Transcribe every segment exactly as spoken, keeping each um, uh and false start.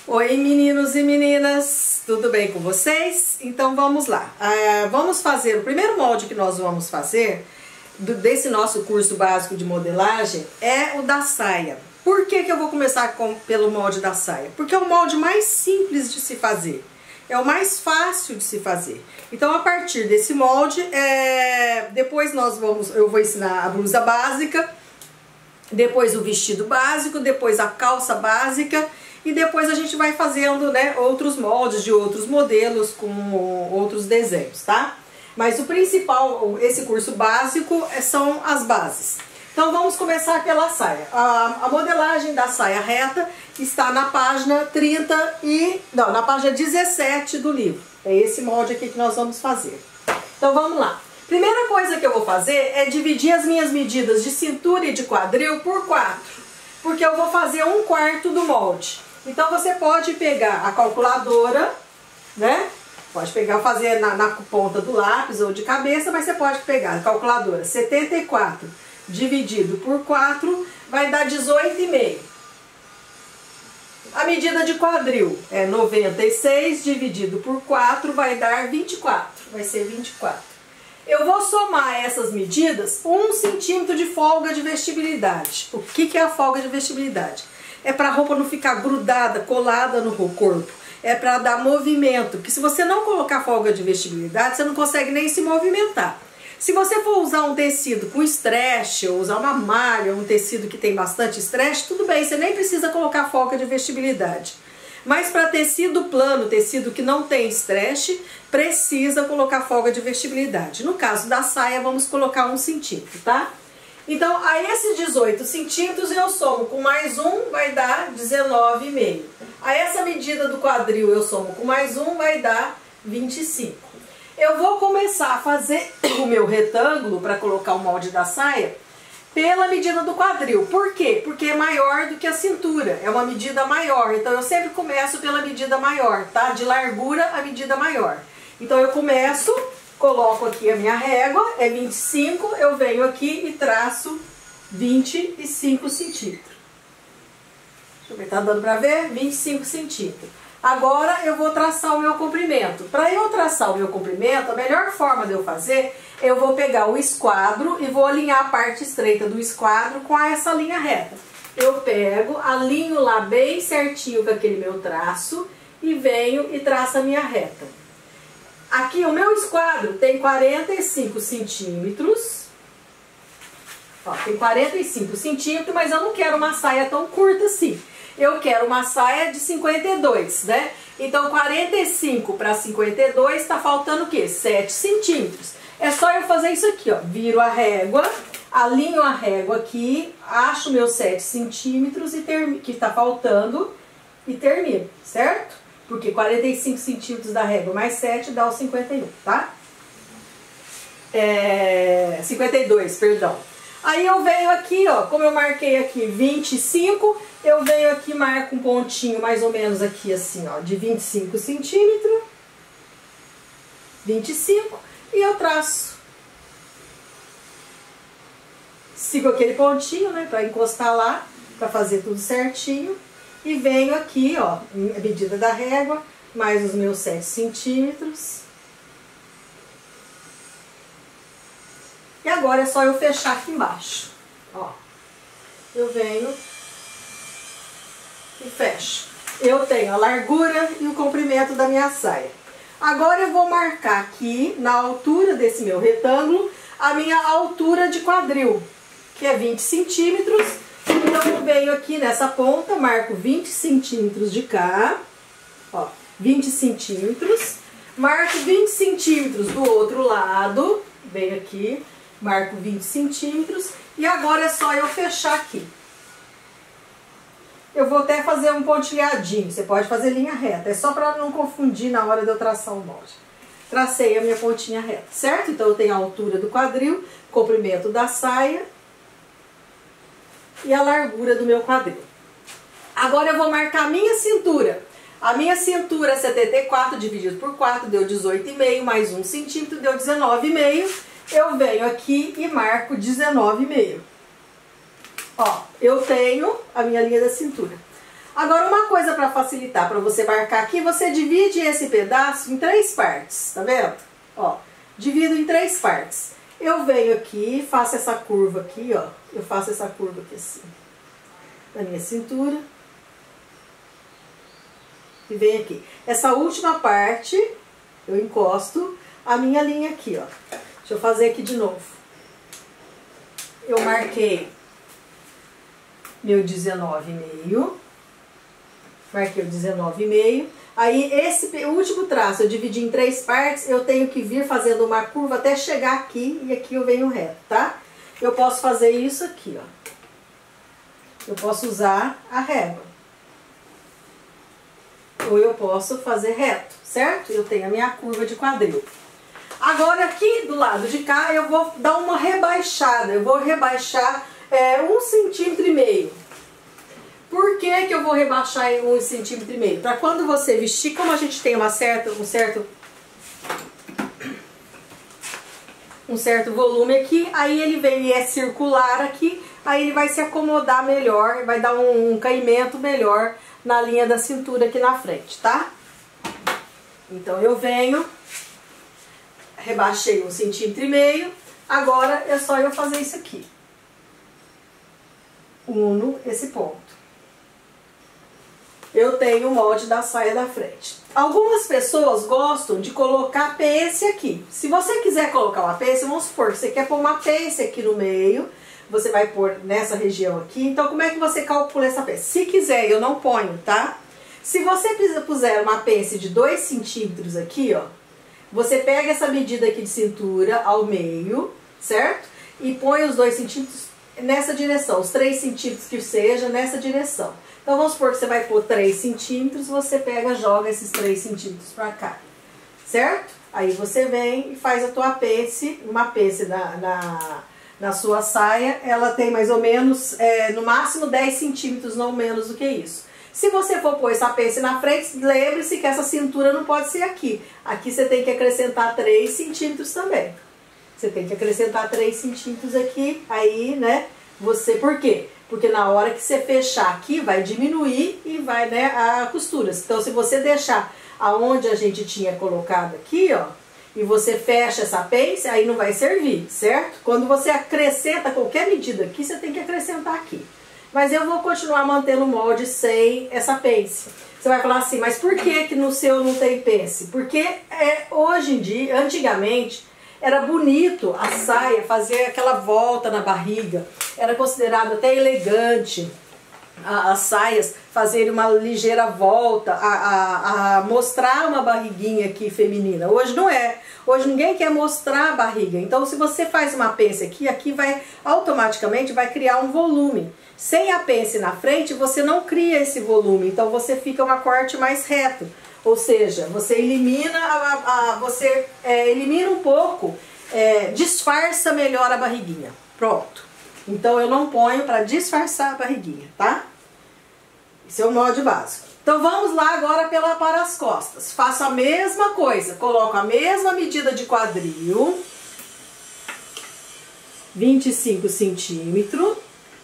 Oi meninos e meninas, tudo bem com vocês? Então vamos lá, uh, vamos fazer, o primeiro molde que nós vamos fazer do, desse nosso curso básico de modelagem é o da saia. Por que que eu vou começar com, pelo molde da saia? Porque é o molde mais simples de se fazer, é o mais fácil de se fazer. Então a partir desse molde, é, depois nós vamos, eu vou ensinar a blusa básica, depois o vestido básico, depois a calça básica, e depois a gente vai fazendo, né, outros moldes de outros modelos com outros desenhos, tá? Mas o principal, esse curso básico, são as bases. Então vamos começar pela saia. A, a modelagem da saia reta está na página trinta e... não, na página dezessete do livro. É esse molde aqui que nós vamos fazer. Então vamos lá. Primeira coisa que eu vou fazer é dividir as minhas medidas de cintura e de quadril por quatro. Porque eu vou fazer um quarto do molde. Então você pode pegar a calculadora, né? Pode pegar, fazer na, na ponta do lápis ou de cabeça, mas você pode pegar a calculadora. setenta e quatro dividido por quatro vai dar dezoito e meio. A medida de quadril é noventa e seis dividido por quatro vai dar vinte e quatro. Vai ser vinte e quatro. Eu vou somar essas medidas um centímetro de folga de vestibilidade. O que que é a folga de vestibilidade? É para a roupa não ficar grudada, colada no corpo. É para dar movimento. Porque se você não colocar folga de vestibilidade, você não consegue nem se movimentar. Se você for usar um tecido com stretch, ou usar uma malha, um tecido que tem bastante stretch, tudo bem, você nem precisa colocar folga de vestibilidade. Mas para tecido plano, tecido que não tem stretch, precisa colocar folga de vestibilidade. No caso da saia, vamos colocar um centímetro, tá? Então, a esses dezoito centímetros eu somo com mais um, vai dar dezenove e meio. A essa medida do quadril eu somo com mais um, vai dar vinte e cinco. Eu vou começar a fazer o meu retângulo para colocar o molde da saia pela medida do quadril. Por quê? Porque é maior do que a cintura, é uma medida maior. Então eu sempre começo pela medida maior, tá? De largura a medida maior. Então eu começo... coloco aqui a minha régua, é vinte e cinco, eu venho aqui e traço vinte e cinco centímetros. Deixa eu ver, tá dando pra ver? vinte e cinco centímetros. Agora eu vou traçar o meu comprimento. Para eu traçar o meu comprimento, a melhor forma de eu fazer, eu vou pegar o esquadro e vou alinhar a parte estreita do esquadro com essa linha reta. Eu pego, alinho lá bem certinho com aquele meu traço e venho e traço a minha reta. Aqui o meu esquadro tem quarenta e cinco centímetros, ó, tem quarenta e cinco centímetros, mas eu não quero uma saia tão curta assim. Eu quero uma saia de cinquenta e dois, né? Então quarenta e cinco para cinquenta e dois está faltando o quê? sete centímetros. É só eu fazer isso aqui, ó, viro a régua, alinho a régua aqui, acho meus sete centímetros e termino, que está faltando e termino, certo? Porque quarenta e cinco centímetros da régua mais sete dá os cinquenta e um, tá? É, cinquenta e dois, perdão. Aí eu venho aqui, ó, como eu marquei aqui vinte e cinco, eu venho aqui e marco um pontinho mais ou menos aqui assim, ó, de vinte e cinco centímetros. vinte e cinco, e eu traço. Sigo aquele pontinho, né, pra encostar lá, pra fazer tudo certinho. E venho aqui, ó, a medida da régua, mais os meus sete centímetros. E agora é só eu fechar aqui embaixo, ó. Eu venho e fecho. Eu tenho a largura e o comprimento da minha saia. Agora eu vou marcar aqui, na altura desse meu retângulo, a minha altura de quadril, que é vinte centímetros. Então eu venho aqui nessa ponta, marco vinte centímetros de cá, ó, vinte centímetros, marco vinte centímetros do outro lado, venho aqui, marco vinte centímetros, e agora é só eu fechar aqui. Eu vou até fazer um pontilhadinho, você pode fazer linha reta, é só para não confundir na hora de eu traçar o molde. Tracei a minha pontinha reta, certo? Então eu tenho a altura do quadril, comprimento da saia, e a largura do meu quadril. Agora eu vou marcar a minha cintura. A minha cintura é setenta e quatro dividido por quatro, deu dezoito e meio, mais um centímetro, deu dezenove e meio. Eu venho aqui e marco dezenove e meio. Ó, eu tenho a minha linha da cintura. Agora, uma coisa para facilitar, para você marcar aqui, você divide esse pedaço em três partes, tá vendo? Ó, divido em três partes. Eu venho aqui, faço essa curva aqui, ó. Eu faço essa curva aqui assim, na minha cintura. E venho aqui. Essa última parte, eu encosto a minha linha aqui, ó. Deixa eu fazer aqui de novo. Eu marquei meu dezenove e meio. Marquei o dezenove e meio. Aí, esse último traço, eu dividi em três partes, eu tenho que vir fazendo uma curva até chegar aqui, e aqui eu venho reto, tá? Eu posso fazer isso aqui, ó. Eu posso usar a régua. Ou eu posso fazer reto, certo? Eu tenho a minha curva de quadril. Agora, aqui do lado de cá, eu vou dar uma rebaixada. Eu vou rebaixar é, um centímetro e meio. Por que que eu vou rebaixar em um centímetro e meio? Para quando você vestir, como a gente tem uma certa, um certo um certo volume aqui, aí ele vem e é circular aqui, aí ele vai se acomodar melhor, vai dar um, um caimento melhor na linha da cintura aqui na frente, tá? Então eu venho, rebaixei um centímetro e meio, agora é só eu fazer isso aqui. Uno esse ponto. Eu tenho o molde da saia da frente. Algumas pessoas gostam de colocar pence aqui. Se você quiser colocar uma pence, vamos supor que você quer pôr uma pence aqui no meio, você vai pôr nessa região aqui. Então, como é que você calcula essa pence? Se quiser, eu não ponho, tá? Se você puser uma pence de dois centímetros aqui, ó, você pega essa medida aqui de cintura ao meio, certo? E põe os dois centímetros nessa direção, os três centímetros que seja nessa direção. Então vamos supor que você vai pôr três centímetros, você pega, joga esses três centímetros pra cá, certo? Aí você vem e faz a tua pence, uma pence na, na, na sua saia, ela tem mais ou menos, é, no máximo dez centímetros, não menos do que isso. Se você for pôr essa pence na frente, lembre-se que essa cintura não pode ser aqui. Aqui você tem que acrescentar três centímetros também. Você tem que acrescentar três centímetros aqui, aí, né, você, por quê? Porque na hora que você fechar aqui, vai diminuir e vai, né, a costura. Então, se você deixar aonde a gente tinha colocado aqui, ó, e você fecha essa pence, aí não vai servir, certo? Quando você acrescenta qualquer medida aqui, você tem que acrescentar aqui. Mas eu vou continuar mantendo o molde sem essa pence. Você vai falar assim, mas por que que no seu não tem pence? Porque é, hoje em dia, antigamente, era bonito a saia fazer aquela volta na barriga. Era considerado até elegante a, as saias fazerem uma ligeira volta, a, a, a mostrar uma barriguinha aqui feminina. Hoje não é. Hoje ninguém quer mostrar a barriga. Então, se você faz uma pence aqui, aqui vai automaticamente vai criar um volume. Sem a pence na frente, você não cria esse volume. Então, você fica uma corte mais reto. Ou seja, você elimina, a, a, você, é, elimina um pouco, é, disfarça melhor a barriguinha. Pronto. Então eu não ponho para disfarçar a barriguinha, tá? Esse é o molde básico. Então vamos lá agora pela, para as costas. Faço a mesma coisa, coloco a mesma medida de quadril, vinte e cinco centímetros,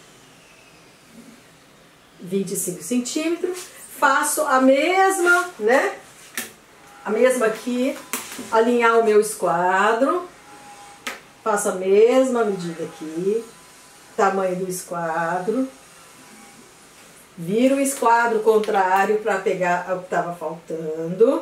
vinte e cinco centímetros. Faço a mesma, né? A mesma aqui, alinhar o meu esquadro. Faço a mesma medida aqui, tamanho do esquadro. Viro o esquadro contrário para pegar o que estava faltando.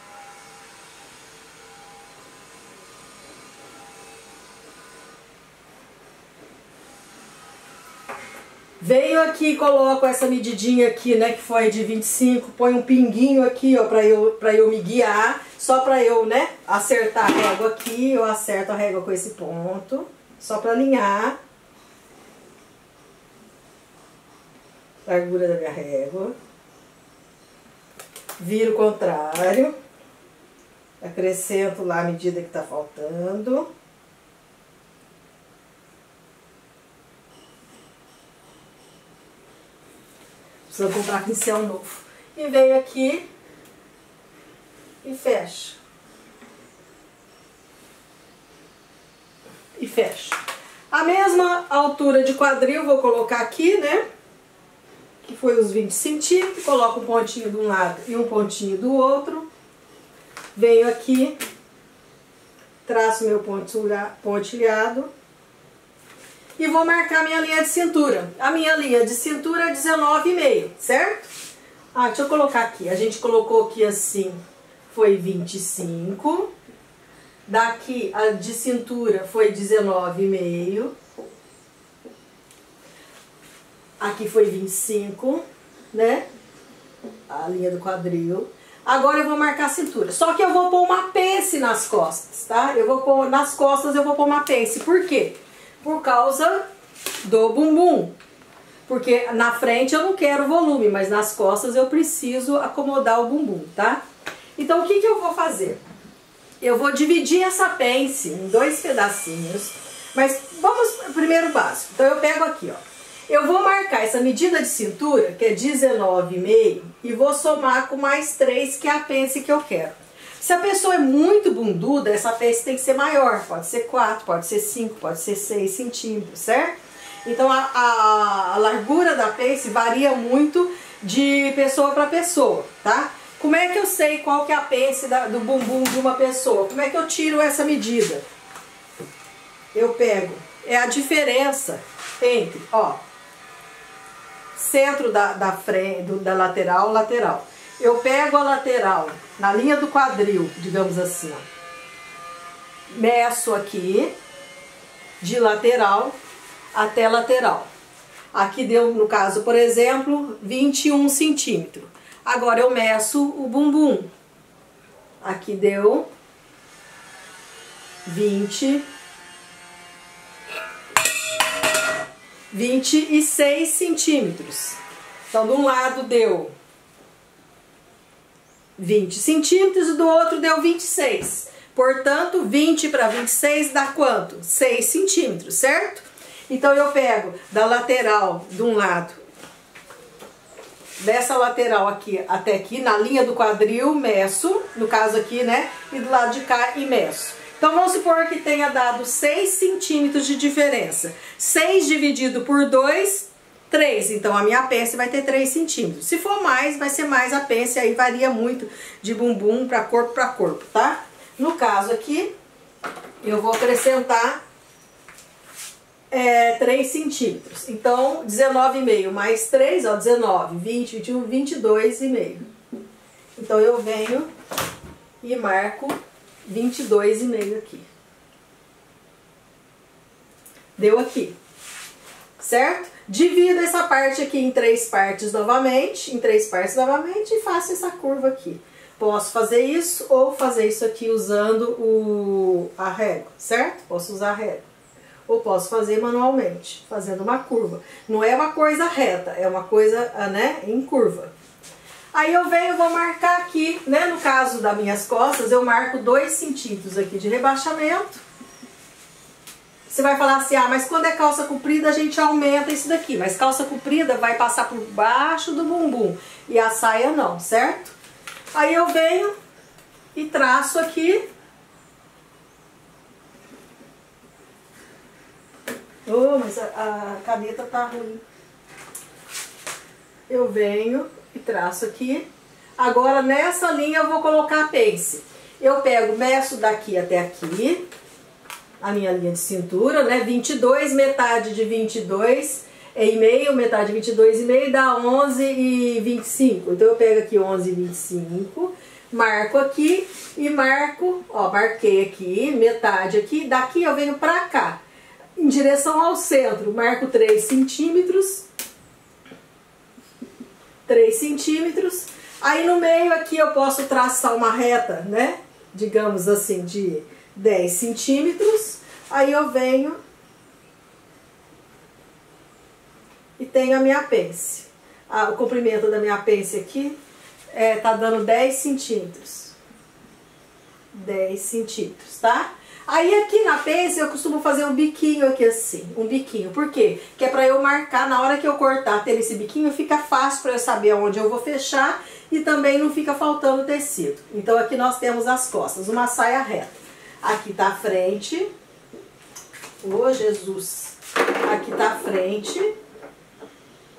Venho aqui e coloco essa medidinha aqui, né, que foi de vinte e cinco, põe um pinguinho aqui, ó, pra eu, pra eu me guiar, só pra eu, né, acertar a régua aqui, eu acerto a régua com esse ponto, só pra alinhar. Largura da minha régua. Viro o contrário, acrescento lá a medida que tá faltando. Precisa comprar pincel novo. E venho aqui e fecho. E fecho. A mesma altura de quadril vou colocar aqui, né? que foi os vinte centímetros, coloco um pontinho de um lado e um pontinho do outro. Venho aqui, traço meu pontilhado e vou marcar minha linha de cintura. A minha linha de cintura é dezenove e meio, certo? Ah, deixa eu colocar aqui. A gente colocou aqui assim, foi vinte e cinco. Daqui, a de cintura foi dezenove e meio. Aqui foi vinte e cinco, né? A linha do quadril. Agora eu vou marcar a cintura. Só que eu vou pôr uma pence nas costas, tá? Eu vou pôr, nas costas eu vou pôr uma pence. Por quê? Por causa do bumbum. Porque na frente eu não quero volume, mas nas costas eu preciso acomodar o bumbum, tá? Então o que que eu vou fazer? Eu vou dividir essa pence em dois pedacinhos. Mas vamos primeiro básico. Então eu pego aqui, ó. Eu vou marcar essa medida de cintura, que é dezenove e meio, e vou somar com mais três, que é a pence que eu quero. Se a pessoa é muito bunduda, essa pence tem que ser maior. Pode ser quatro, pode ser cinco, pode ser seis centímetros, certo? Então a, a, a largura da pence varia muito de pessoa para pessoa, tá? Como é que eu sei qual que é a pence da, do bumbum de uma pessoa? Como é que eu tiro essa medida? Eu pego, é a diferença entre, ó, centro da, da frente, da lateral, lateral. Eu pego a lateral na linha do quadril, digamos assim, ó. Meço aqui de lateral até lateral. Aqui deu, no caso, por exemplo, vinte e um centímetros. Agora eu meço o bumbum. Aqui deu vinte, vinte e seis centímetros. Então, de um lado deu vinte centímetros e do outro deu vinte e seis. Portanto, vinte para vinte e seis dá quanto? seis centímetros, certo? Então, eu pego da lateral de um lado, dessa lateral aqui até aqui, na linha do quadril, meço, no caso aqui, né? E do lado de cá e meço. Então, vamos supor que tenha dado seis centímetros de diferença. seis dividido por dois, três. Então, a minha pence vai ter três centímetros. Se for mais, vai ser mais a pence. Aí varia muito de bumbum para corpo para corpo, tá? No caso aqui, eu vou acrescentar é, três centímetros. Então, dezenove e meio mais três, ó, dezenove, vinte, vinte e um, vinte e dois e meio. Então, eu venho e marco vinte e dois e meio aqui. Deu aqui, certo? Divido essa parte aqui em três partes novamente, em três partes novamente e faço essa curva aqui. Posso fazer isso ou fazer isso aqui usando o, a régua, certo? Posso usar a régua. Ou posso fazer manualmente, fazendo uma curva. Não é uma coisa reta, é uma coisa, né, em curva. Aí eu venho e vou marcar aqui, né, no caso das minhas costas, eu marco dois centímetros aqui de rebaixamento. Você vai falar assim, ah, mas quando é calça comprida a gente aumenta isso daqui. Mas calça comprida vai passar por baixo do bumbum e a saia não, certo? Aí eu venho e traço aqui. Oh, mas a, a caneta tá ruim. Eu venho e traço aqui. Agora nessa linha eu vou colocar a pence. Eu pego, meço daqui até aqui, a minha linha de cintura, né? vinte e dois, metade de vinte e dois e meio, metade de vinte e dois e meio dá onze e vinte e cinco. Então eu pego aqui onze e vinte e cinco, marco aqui e marco, ó, marquei aqui, metade aqui, daqui eu venho pra cá, em direção ao centro, marco três centímetros, três centímetros, aí no meio aqui eu posso traçar uma reta, né, digamos assim, de dez centímetros, aí eu venho e tenho a minha pence. Ah, o comprimento da minha pence aqui é, tá dando dez centímetros. dez centímetros, tá? Aí aqui na pence eu costumo fazer um biquinho aqui assim, um biquinho. Por quê? Que é pra eu marcar, na hora que eu cortar, ter esse biquinho, fica fácil pra eu saber onde eu vou fechar e também não fica faltando tecido. Então aqui nós temos as costas, uma saia reta. Aqui tá a frente. Ô, Jesus! Aqui tá a frente.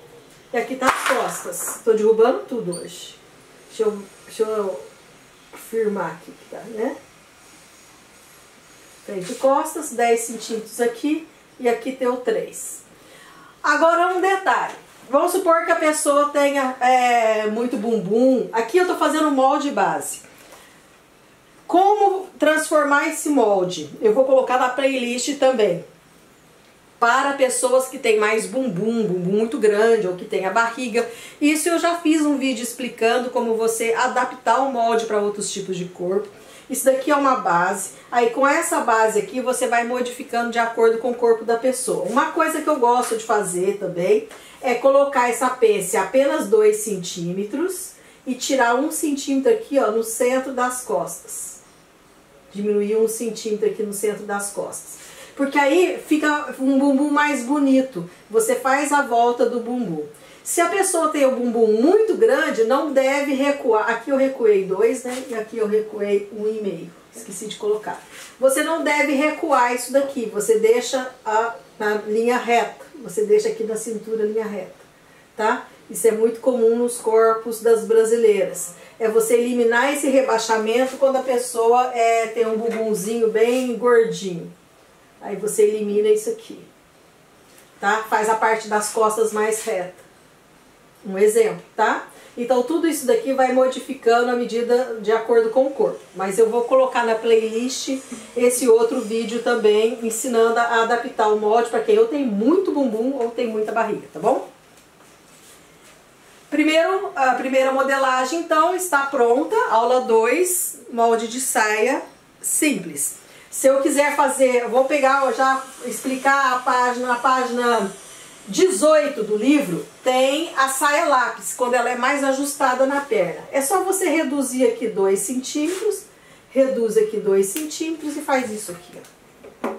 E aqui tá as costas. Tô derrubando tudo hoje. Deixa eu, deixa eu firmar aqui, tá, né? Frente e costas, dez centímetros aqui e aqui tem o três. Agora um detalhe. Vamos supor que a pessoa tenha é, muito bumbum. Aqui eu tô fazendo molde base. Como transformar esse molde? Eu vou colocar na playlist também. Para pessoas que têm mais bumbum, bumbum muito grande ou que tem a barriga. Isso eu já fiz um vídeo explicando como você adaptar o molde para outros tipos de corpo. Isso daqui é uma base. Aí com essa base aqui você vai modificando de acordo com o corpo da pessoa. Uma coisa que eu gosto de fazer também é colocar essa pence apenas dois centímetros e tirar um centímetro aqui, ó, no centro das costas. Diminuir um centímetro aqui no centro das costas. Porque aí fica um bumbum mais bonito. Você faz a volta do bumbum. Se a pessoa tem o bumbum muito grande, não deve recuar. Aqui eu recuei dois, né? E aqui eu recuei um e meio. Esqueci de colocar. Você não deve recuar isso daqui. Você deixa a, na linha reta. Você deixa aqui na cintura a linha reta. Tá? Isso é muito comum nos corpos das brasileiras. É você eliminar esse rebaixamento quando a pessoa é, tem um bumbumzinho bem gordinho. Aí você elimina isso aqui, tá? Faz a parte das costas mais reta. Um exemplo, tá? Então tudo isso daqui vai modificando a medida de acordo com o corpo. Mas eu vou colocar na playlist esse outro vídeo também, ensinando a adaptar o molde para quem ou tem muito bumbum ou tem muita barriga, tá bom? Primeiro, a primeira modelagem então está pronta, aula dois, molde de saia simples. Se eu quiser fazer, eu vou pegar, já explicar a página, a página dezoito do livro, tem a saia lápis, quando ela é mais ajustada na perna. É só você reduzir aqui dois centímetros, reduz aqui dois centímetros e faz isso aqui, ó.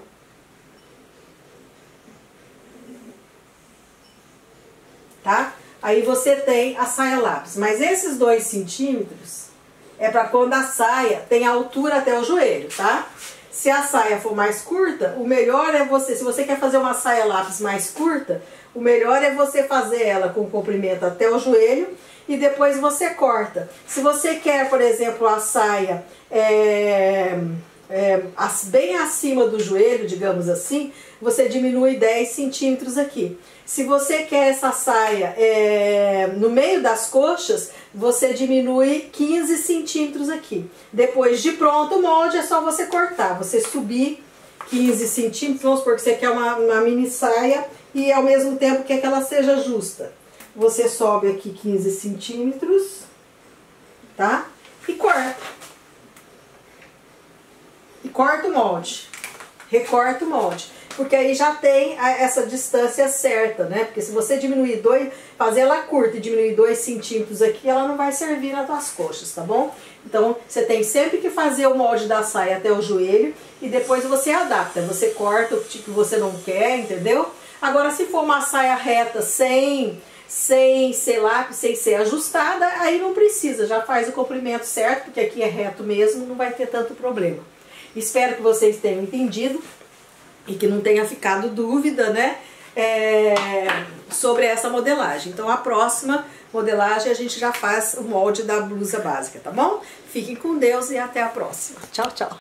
Tá? Aí você tem a saia lápis, mas esses dois centímetros é para quando a saia tem altura até o joelho, tá? Se a saia for mais curta, o melhor é você, se você quer fazer uma saia lápis mais curta, o melhor é você fazer ela com comprimento até o joelho e depois você corta. Se você quer, por exemplo, a saia é, é, bem acima do joelho, digamos assim, você diminui dez centímetros aqui. Se você quer essa saia é, no meio das coxas, você diminui quinze centímetros aqui. Depois de pronto o molde é só você cortar. Você subir quinze centímetros, vamos supor que você quer uma, uma mini saia e ao mesmo tempo quer que ela seja justa. Você sobe aqui quinze centímetros, tá? E corta. E corta o molde. Recorta o molde. Porque aí já tem essa distância certa, né? Porque se você diminuir dois, fazer ela curta e diminuir dois centímetros aqui, ela não vai servir nas tuas coxas, tá bom? Então você tem sempre que fazer o molde da saia até o joelho e depois você adapta. Você corta o tipo que você não quer, entendeu? Agora se for uma saia reta sem, sem ser lápis, sem ser ajustada, aí não precisa, já faz o comprimento certo, porque aqui é reto mesmo, não vai ter tanto problema. Espero que vocês tenham entendido e que não tenha ficado dúvida, né, é, sobre essa modelagem. Então a próxima modelagem a gente já faz o molde da blusa básica, tá bom? Fiquem com Deus e até a próxima. Tchau, tchau!